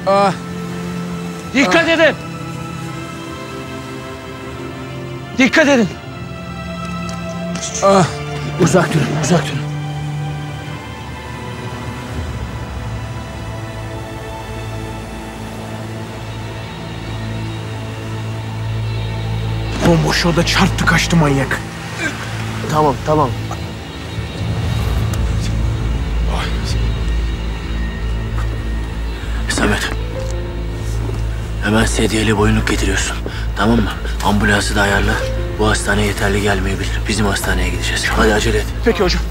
Dikkat edin. Dikkat edin. Uzak durun, uzak durun. Bomboş yolda çarptı kaçtı manyak. Tamam, tamam. Samet. Hemen sedyeli boyunluk getiriyorsun. Tamam mı? Ambulansı da ayarla. Bu hastane yeterli gelmeyebilir. Bizim hastaneye gideceğiz. Hadi acele et. Peki hocam.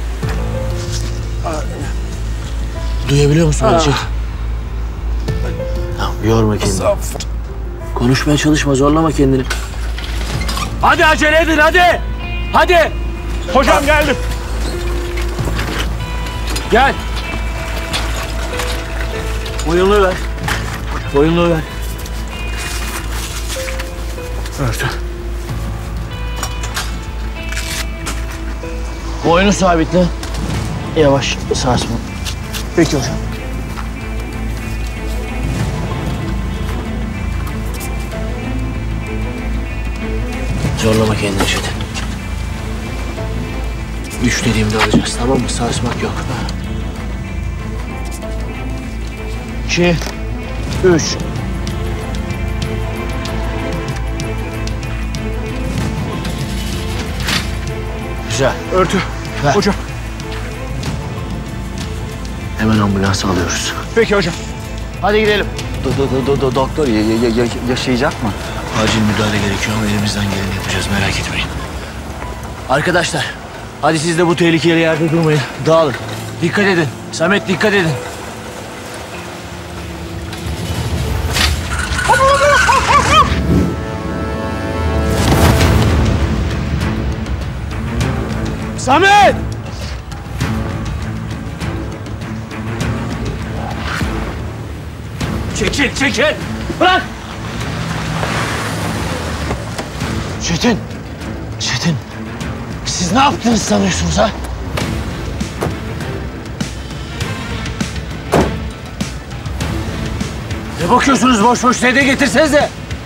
Duyabiliyor musun Recep? Tamam, yorma kendini. Konuşmaya çalışma, zorlama kendini. Hadi acele edin, hadi. Hadi. Hocam geldim. Gel. Boyunluğu ver. Boyunluğu ver. Örtü. Boynu sabitle. Yavaş, sarsma. Peki hocam. Zorlama kendini Çetin. 3 dediğimde alacağız, tamam mı? Sarsmak yok. 2, 3. Güzel. Örtü. Ver. Hocam. Hemen ambulansı alıyoruz. Peki hocam. Hadi gidelim. Doktor yaşayacak mı? Acil müdahale gerekiyor ama elimizden geleni yapacağız, merak etmeyin. Arkadaşlar, hadi siz de bu tehlikeli yerde durmayın. Dağılın. Dikkat edin. Samet, dikkat edin. Samet! Çekil, çekil! Bırak! Çetin! Çetin! Siz ne yaptınız sanıyorsunuz ha? Ne bakıyorsunuz boş boş? Sedye getirsenize!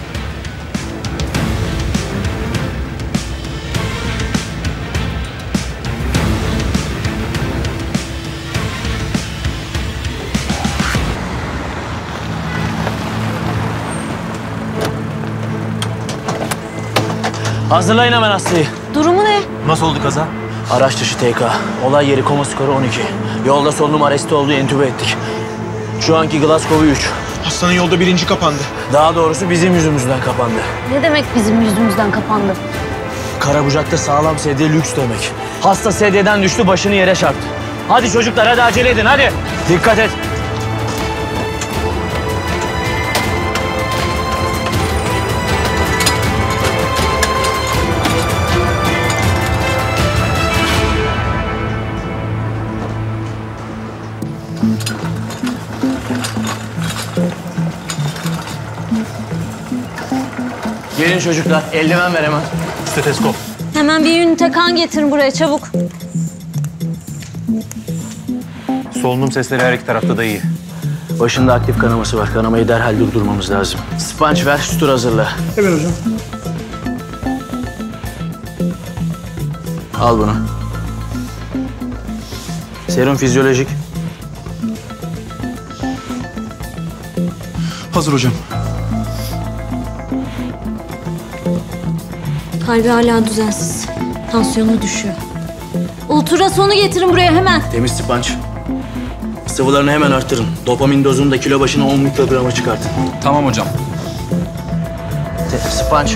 Hazırlayın hemen hastayı. Durumu ne? Nasıl oldu kaza? Araç dışı TK. Olay yeri koma skoru 12. Yolda solunum arresti olduğu entübe ettik. Şu anki Glasgow'u 3. Hastanın yolda birinci kapandı. Daha doğrusu bizim yüzümüzden kapandı. Ne demek bizim yüzümüzden kapandı? Karabucak'ta sağlam sedye lüks demek. Hasta sedyeden düştü, başını yere çarptı. Hadi çocuklar, hadi acele edin, hadi. Dikkat et. Gelin çocuklar, eldiven ver hemen. Steteskop. Hemen bir ünite kan getirin buraya çabuk. Solunum sesleri her iki tarafta da iyi. Başında aktif kanaması var. Kanamayı derhal durdurmamız lazım. Sponge ver, sütür hazırla. Evet hocam. Al bunu. Serum fizyolojik. Hazır hocam. Kalbi hala düzensiz. Tansiyonu düşüyor. Ultrasonu getirin buraya hemen. Temiz sponge. Sıvılarını hemen arttırın. Dopamin dozunu da kilo başına 10 mikrograma çıkartın. Tamam hocam. Sponge.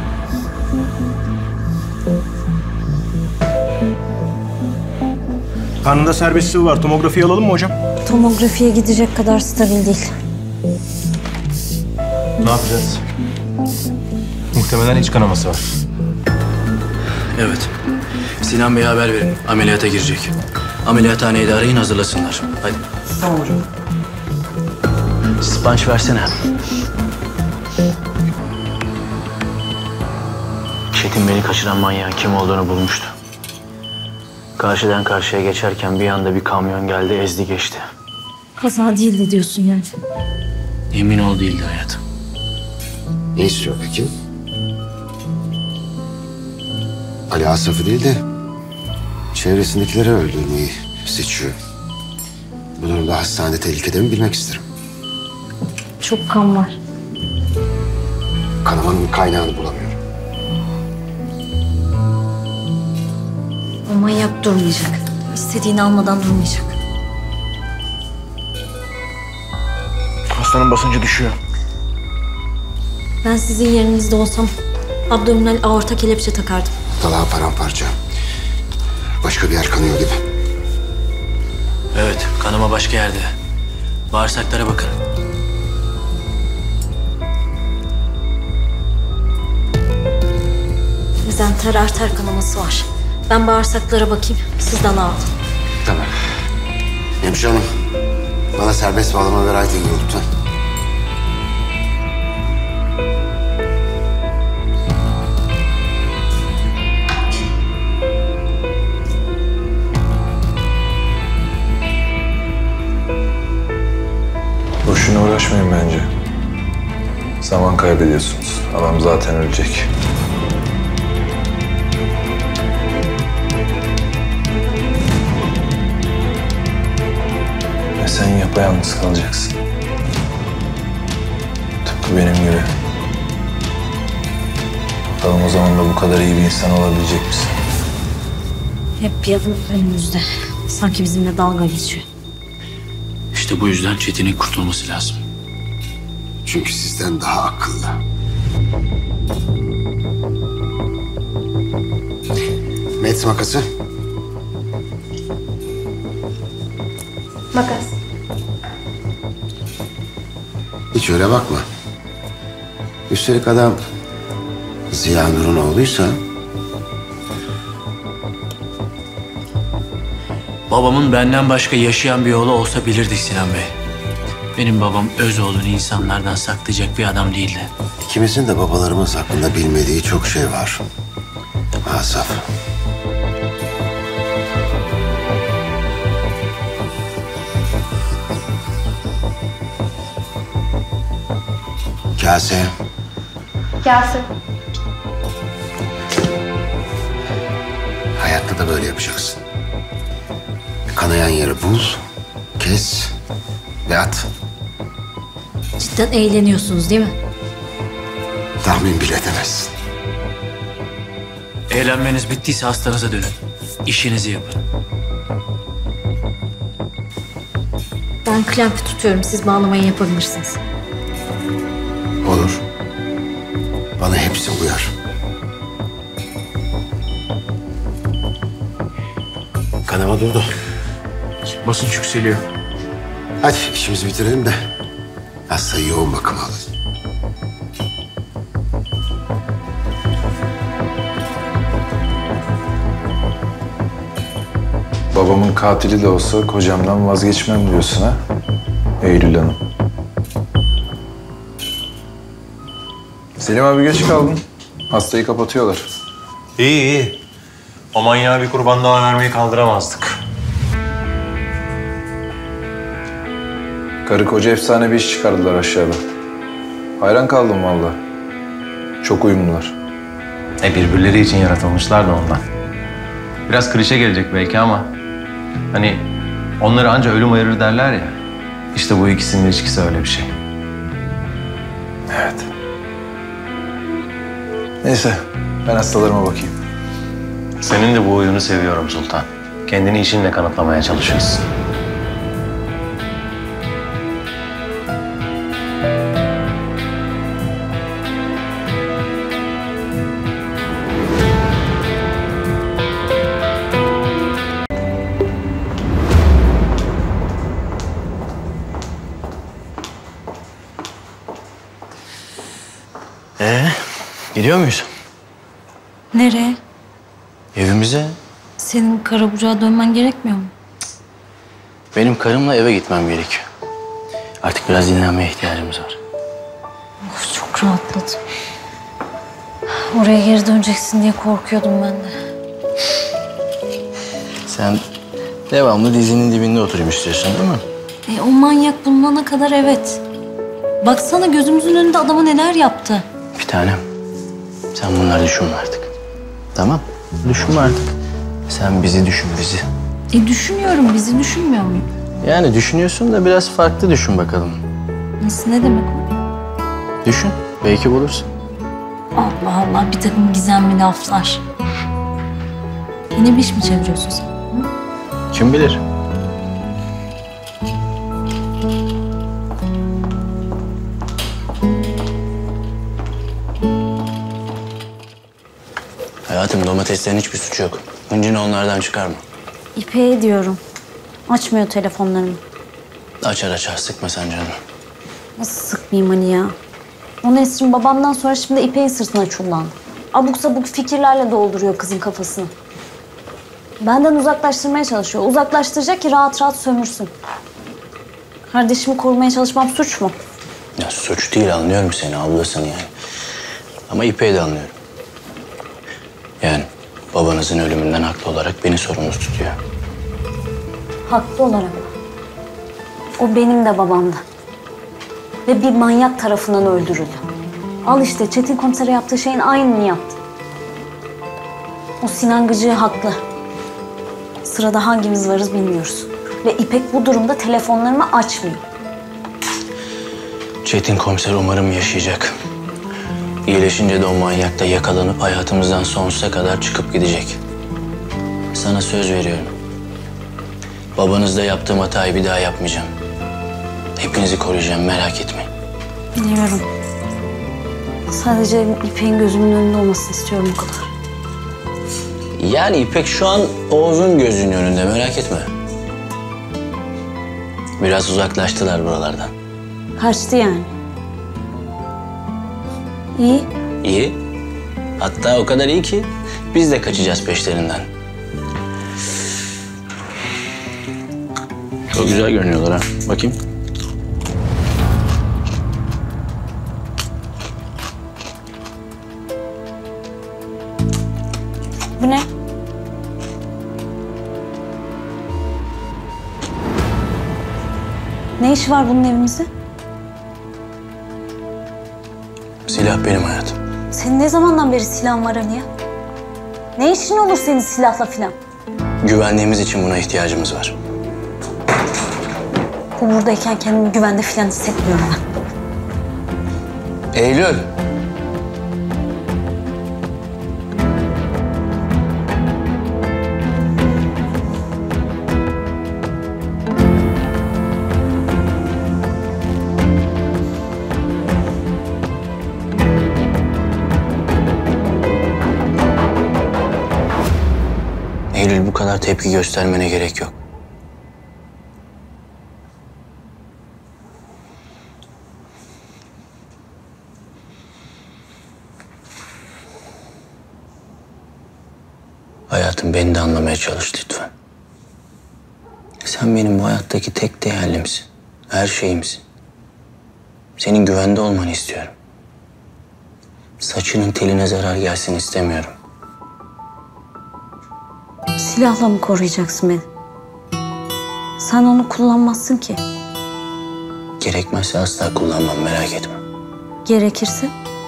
Karnında serbest sıvı var. Tomografiyi alalım mı hocam? Tomografiye gidecek kadar stabil değil. Ne yapacağız? Muhtemelen iç kanaması var. Evet. Sinan Bey'e haber verin. Ameliyata girecek. Ameliyathaneyi de arayın, hazırlasınlar. Hadi. Tamam hocam. Sponge versene. Çetin beni kaçıran manyağın kim olduğunu bulmuştu. Karşıdan karşıya geçerken bir anda bir kamyon geldi, ezdi geçti. Kaza değildi diyorsun yani. Emin ol değildi hayatım. Ne istiyor peki? Ali Asaf'ı değil de çevresindekileri öldürmeyi seçiyor. Bu durumda hastanede tehlikede mi bilmek isterim. Çok kan var. Kanamanın kaynağını bulamıyorum. O manyak durmayacak. İstediğini almadan durmayacak. Hastanın basıncı düşüyor. Ben sizin yerinizde olsam abdominal aorta kelepçe takardım. Dalağı paramparça. Başka bir yer kanıyor gibi. Evet, kanama başka yerde. Bağırsaklara bakın. Mezenter arter kanaması var. Ben bağırsaklara bakayım, siz dalağa alın. Tamam. Hemşire hanım, bana serbest bağlama ve writing lütfen. Boşuna uğraşmayın bence. Zaman kaybediyorsunuz. Adam zaten ölecek. Ve sen yapayalnız kalacaksın. Tıpkı benim gibi. Bakalım o zaman da bu kadar iyi bir insan olabilecek misin? Hep bir adım önümüzde. Sanki bizimle dalga geçiyor. İşte bu yüzden Çetin'in kurtulması lazım. Çünkü sizden daha akıllı. Met makası. Makas. Hiç öyle bakma. Üstelik adam Ziya Nur'un oğluysa Babamın benden başka yaşayan bir oğlu olsa bilirdik Sinan Bey. Benim babam öz oğlunu insanlardan saklayacak bir adam değildi. ikimizin de babalarımız hakkında bilmediği çok şey var. Asaf. Kase. Kase. Hayatta da böyle yapacaksın. Kanayan yeri bul, kes ve at. Cidden eğleniyorsunuz değil mi? Tahmin bile edemezsin. Eğlenmeniz bittiyse hastanıza dönün. İşinizi yapın. Ben klempi tutuyorum, siz bağlamayı yapabilirsiniz. Olur. Bana hepsi uyar. Kanama durdu. Basınç yükseliyor. Hadi işimizi bitirelim de hastayı yoğun bakıma alalım. Babamın katili de olsa kocamdan vazgeçmem diyorsun ha? Eylül Hanım. Selim abi geç kaldın. Hastayı kapatıyorlar. İyi iyi. O manyağa bir kurban daha vermeyi kaldıramazdık. Karı koca efsane bir iş çıkardılar aşağıda. Hayran kaldım vallahi. Çok uyumlular. Birbirleri için yaratılmışlar da ondan. Biraz klişe gelecek belki ama hani onları anca ölüm ayırır derler ya. İşte bu ikisinin ilişkisi öyle bir şey. Evet. Neyse ben hastalarıma bakayım. Senin de bu oyunu seviyorum Sultan. Kendini işinle kanıtlamaya çalışıyorsun. Gidiyor muyuz? Nereye? Evimize. Senin Karabucak'a dönmen gerekmiyor mu? Benim karımla eve gitmem gerekiyor. Artık biraz dinlenmeye ihtiyacımız var. Of, çok rahatladım. Oraya geri döneceksin diye korkuyordum ben de. Sen devamlı dizinin dibinde oturayım istiyorsun değil mi? O manyak bulunana kadar evet. Baksana gözümüzün önünde adama neler yaptı. Bir tanem, sen bunları düşünme artık. Tamam, düşünme artık. Sen bizi düşün, bizi. Düşünüyorum, bizi düşünmüyor muyum? Yani düşünüyorsun da biraz farklı düşün bakalım. Nasıl, ne demek o? Düşün, belki bulursun. Allah Allah, bir takım gizemli laflar. Yine bir iş mi çeviriyorsun sen? Kim bilir? Hayatım, domateslerin hiçbir suçu yok. Hıncını onlardan çıkarma. İpek'e diyorum. Açmıyor telefonlarını. Açar açar, sıkma sen canını. Nasıl sıkmayayım hani ya? O Nesrin babamdan sonra şimdi İpek'in sırtına çullandı. Abuk sabuk fikirlerle dolduruyor kızın kafasını. Benden uzaklaştırmaya çalışıyor. Uzaklaştıracak ki rahat rahat sömürsün. Kardeşimi korumaya çalışmam suç mu? Ya suç değil, anlıyorum seni, ablasın yani. Ama İpek'i de anlıyorum. Yani babanızın ölümünden haklı olarak beni sorumlu tutuyor. Haklı olarak. O benim de babamdı. Ve bir manyak tarafından öldürüldü. Al işte Çetin komisere yaptığı şeyin aynını yaptı. O Sinan Gıcığı haklı. Sırada hangimiz varız bilmiyoruz. Ve İpek bu durumda telefonlarımı açmıyor. Çetin komiser umarım yaşayacak. İyileşince de o manyak da yakalanıp hayatımızdan sonsuza kadar çıkıp gidecek. Sana söz veriyorum. Babanızda yaptığım hatayı bir daha yapmayacağım. Hepinizi koruyacağım, merak etmeyin. Biliyorum. Sadece İpek'in gözümün önünde olmasını istiyorum o kadar. Yani İpek şu an Oğuz'un gözünün önünde, merak etme. Biraz uzaklaştılar buralardan. Kaçtı yani. İyi. İyi. Hatta o kadar iyi ki biz de kaçacağız peşlerinden. Çok güzel görünüyorlar ha. Bakayım. Bu ne? Ne işi var bunun evimizde? Silah benim hayatım. Senin ne zamandan beri silahın var hani ya? Ne işin olur senin silahla filan? Güvenliğimiz için buna ihtiyacımız var. Bu buradayken kendimi güvende filan hissetmiyorum ben. Eylül. Eylül, bu kadar tepki göstermene gerek yok. Hayatım, beni de anlamaya çalış lütfen. Sen benim bu hayattaki tek değerlimsin. Her şeyimsin. Senin güvende olmanı istiyorum. Saçının teline zarar gelsin istemiyorum. Silahla mı koruyacaksın beni? Sen onu kullanmazsın ki. Gerekmezse asla kullanmam, merak etme. Gerekirse?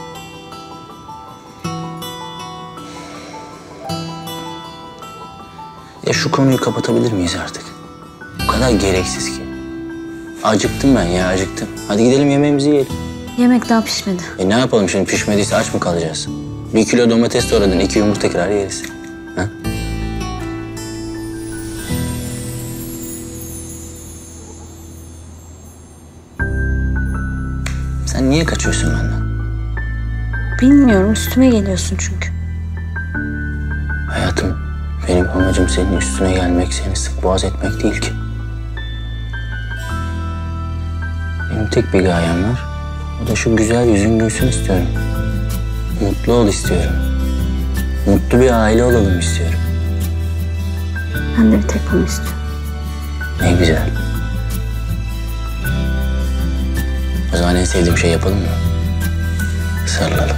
Ya şu konuyu kapatabilir miyiz artık? Bu kadar gereksiz ki. Acıktım ben ya, acıktım. Hadi gidelim yemeğimizi yiyelim. Yemek daha pişmedi. Ne yapalım şimdi, pişmediyse aç mı kalacağız? 1 kilo domates doğradın, 2 yumurta kırar yeriz. Ha? Sen niye kaçıyorsun benden? Bilmiyorum, üstüme geliyorsun çünkü. Hayatım, benim amacım senin üstüne gelmek, seni sık boğaz etmek değil ki. Benim tek bir gayem var. O da şu güzel yüzün gülsün istiyorum. Mutlu ol istiyorum. Mutlu bir aile olalım istiyorum. Ben de bir tek bunu istiyorum. Ne güzel. O zaman en sevdiğim şey yapalım mı? Sarılalım.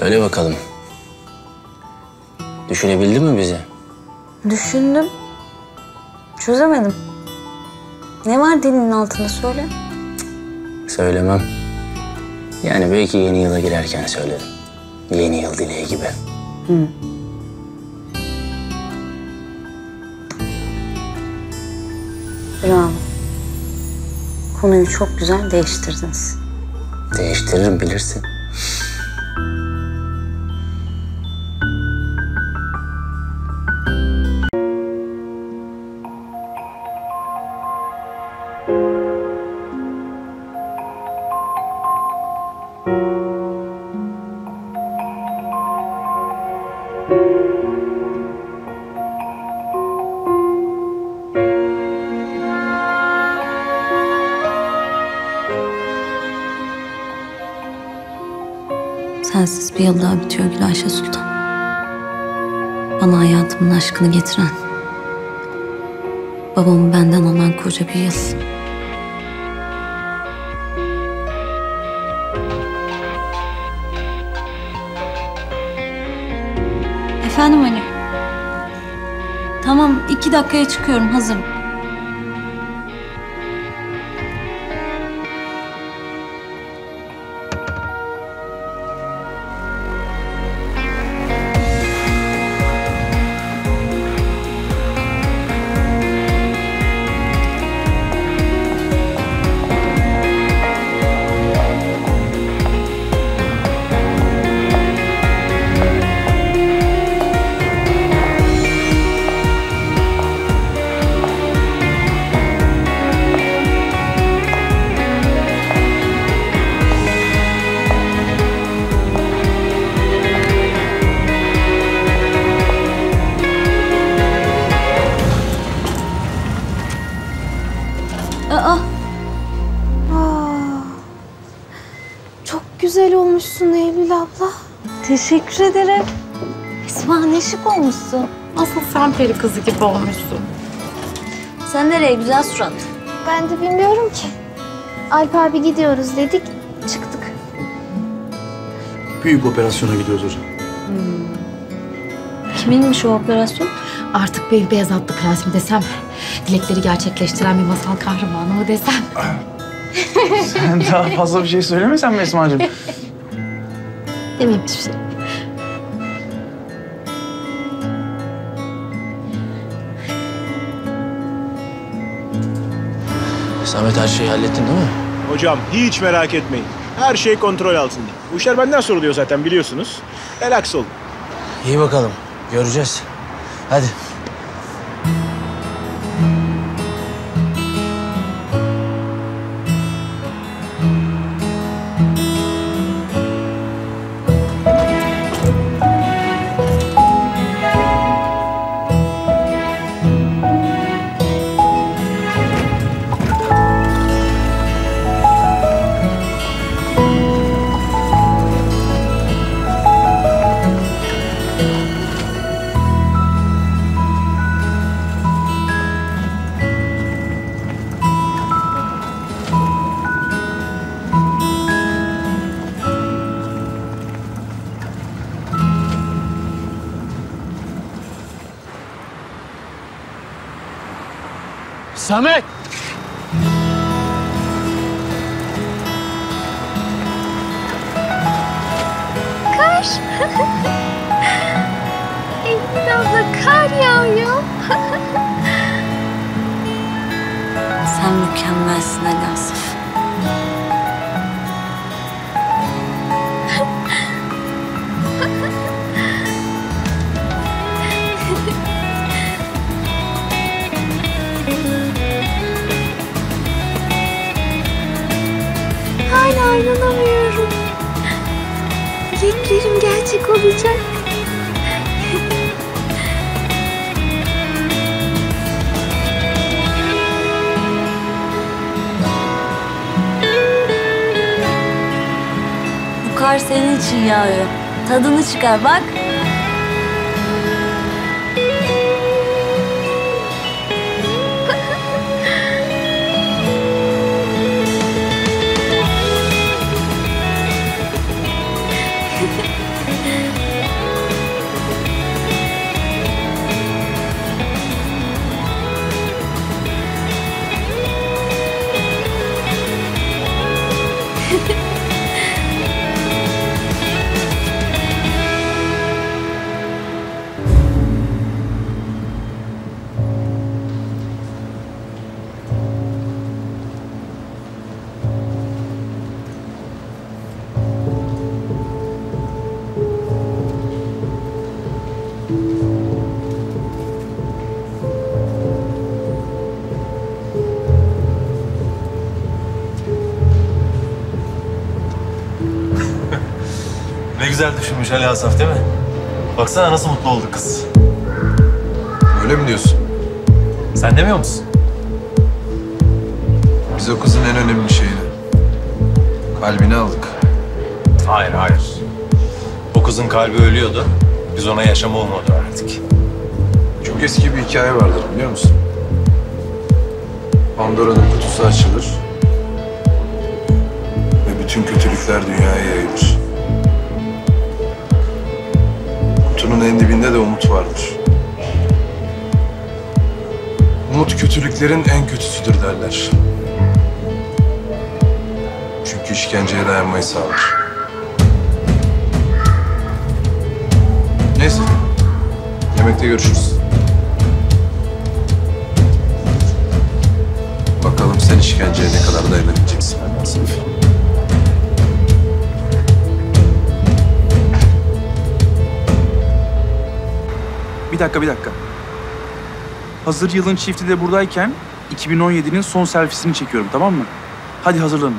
Söyle bakalım. Düşünebildin mi bizi? Düşündüm. Çözemedim. Ne var dilinin altında söyle. Söylemem. Yani belki yeni yıla girerken söylerim. Yeni yıl dileği gibi. Bravo. Konuyu çok güzel değiştirdiniz. Değiştiririm bilirsin. Sensiz bir yıl daha bitiyor Gülayşe Sultan. Bana hayatımın aşkını getiren, babamı benden alan koca bir yıl. Efendim Ali. Tamam, 2 dakikaya çıkıyorum, hazırım. Çok güzel olmuşsun Eylül abla. Teşekkür ederim. Esma ne şık olmuşsun. Asıl sen peri kızı gibi olmuşsun. Sen nereye güzel surat? Ben de bilmiyorum ki. Alp abi gidiyoruz dedik, çıktık. Büyük operasyona gidiyoruz hocam. Kiminmiş o operasyon? Artık bir beyaz atlı prens mi desem, dilekleri gerçekleştiren bir masal kahramanı mı desem? Sen daha fazla bir şey söylemesen mi Esma'cığım? Demeyeyim hiçbir şey. Samet her şeyi hallettin değil mi? Hocam hiç merak etmeyin. Her şey kontrol altında. Bu işler benden soruluyor zaten biliyorsunuz. Relax olun. İyi bakalım. Göreceğiz. Hadi. Samet! Kar. Eylül abla kar yağıyor. Sen mükemmelsin Ali Asaf. Hala inanamıyorum. Dileklerim gerçek olacak. Bu kar senin için yağıyor. Tadını çıkar bak. güzel düşünmüş Ali Asaf değil mi? Baksana nasıl mutlu oldu kız. Öyle mi diyorsun? Sen demiyor musun? Biz o kızın en önemli şeyini, kalbini aldık. Hayır, hayır. O kızın kalbi ölüyordu. Biz ona yaşama olmadı verdik. Çok eski bir hikaye vardır biliyor musun? Pandora'nın kutusu açılır ve bütün kötülükler dünyaya yayılır. Kutunun en dibinde de umut vardır. Umut kötülüklerin en kötüsüdür derler. Çünkü işkenceye dayanmayı sağlar. Neyse, yemekte görüşürüz. Bakalım sen işkenceye ne kadar dayanabileceksin Asaf. Bir dakika. Hazır yılın çifti de buradayken 2017'nin son selfiesini çekiyorum, tamam mı? Hadi hazırlanın.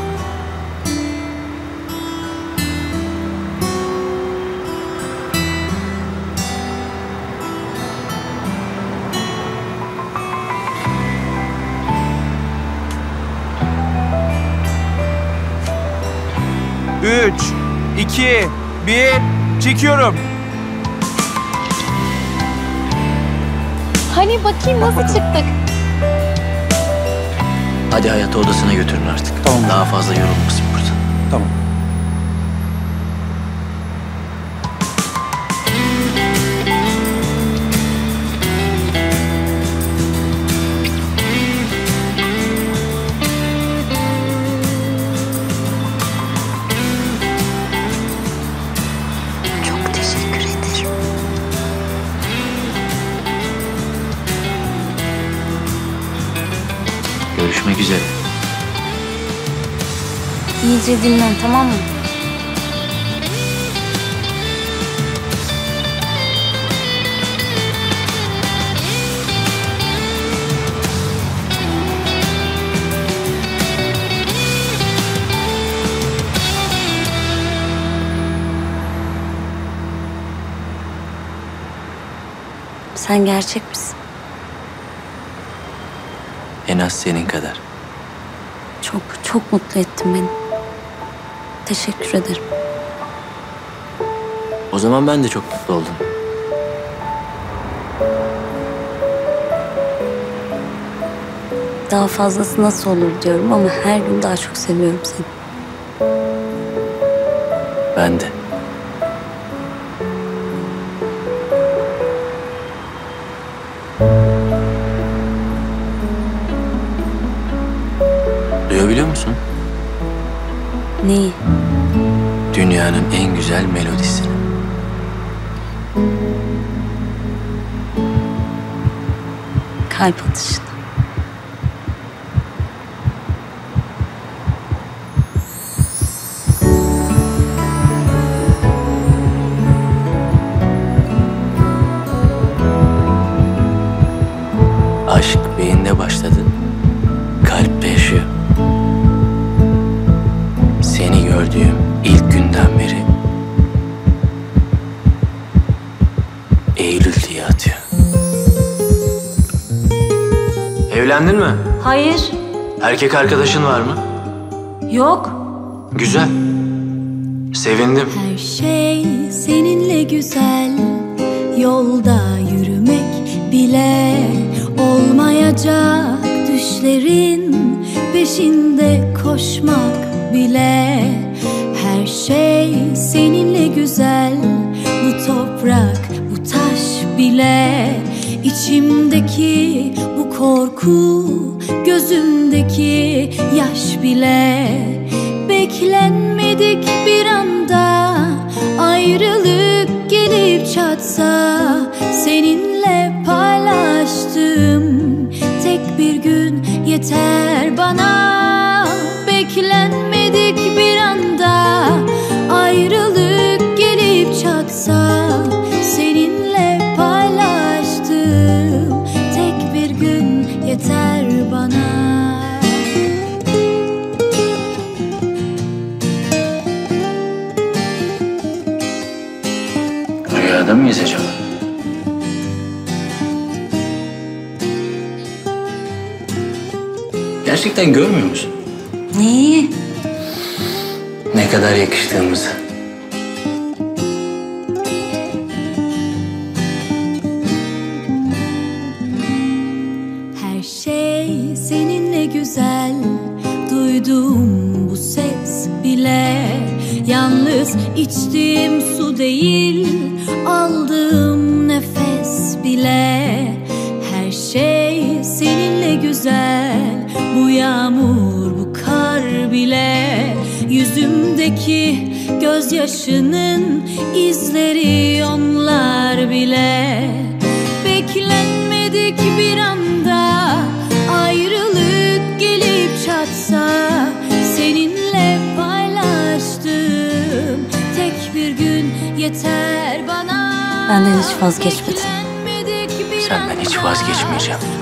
Üç, 2, 1, çekiyorum. Hani bakayım nasıl çıktık? Hadi hayatı odasına götürün artık. Tamam. Daha fazla yorulmasın burada. Tamam. Çok teşekkür ederim. Görüşmek üzere. İyice dinlen, tamam mı? Sen gerçek misin? En az senin kadar. Çok mutlu ettin beni. Teşekkür ederim. O zaman ben de çok mutlu oldum. Daha fazlası nasıl olur diyorum ama her gün daha çok seviyorum seni. Ben de. Duyabiliyor musun? Neyi? Dünyanın en güzel melodisini. Kalp atışını. Aşk beyinde başladı. Kalpte yaşıyor. Seni gördüğüm ilk günden beri Eylül diye atıyor. Evlendin mi? Hayır. Erkek arkadaşın var mı? Yok. Güzel. Sevindim. Her şey seninle güzel. Yolda yürümek bile olmayacak. Düşlerin peşinde koşmak bile. Her şey seninle güzel. Bu toprak, bu taş bile. İçimdeki bu korku, gözümdeki yaş bile. Beklenmedik bir anda ayrılık gelip çatsa, seninle paylaştığım tek bir gün yeter bana. Beklenmedik bir anda ayrılık gelip çatsa, seninle paylaştığım tek bir gün yeter bana. miyiz acaba? Gerçekten görmüyor musun? Neyi? Ne kadar yakıştığımızı. Her şey seninle güzel. Duydum bu ses bile. Yalnız içtiğim su değil, aldığım nefes bile. Her şey seninle güzel. Bu yağmur, bu kar bile. Yüzümdeki gözyaşının izleri onlar bile. Beklenmedik bir anda ayrılık gelip çatsa, seninle paylaştığım tek bir gün yeter bana. Benden hiç vazgeçmedin. Senden hiç vazgeçmeyeceğim.